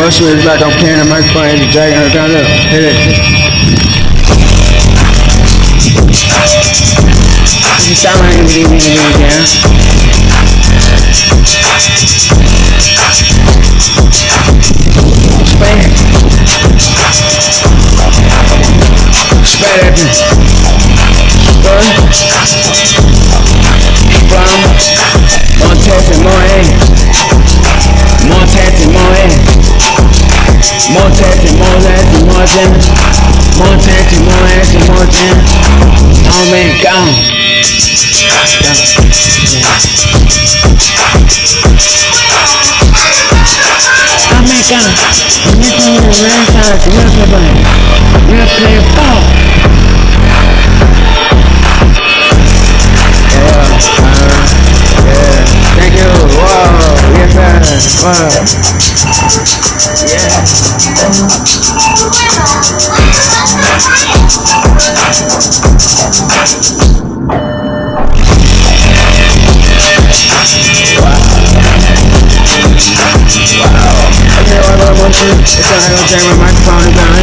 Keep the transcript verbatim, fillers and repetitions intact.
Motion is back. I'm carrying the microphone and the dragging her down. Look, hit it. You sound like you need me again. Spray. Spray that thing. Spray. From Montez and Moe. Montez and Moe. Montez and Montez and Montez. Montez and Montez and Montez. Oh man, gone. Oh man, gone. And this one is the last time to real play. Real play ball. Thank you. Whoa. Yes, sir. Wow. Yeah. Wow. Okay, well, I want to. It's all right. I'll turn my microphone down.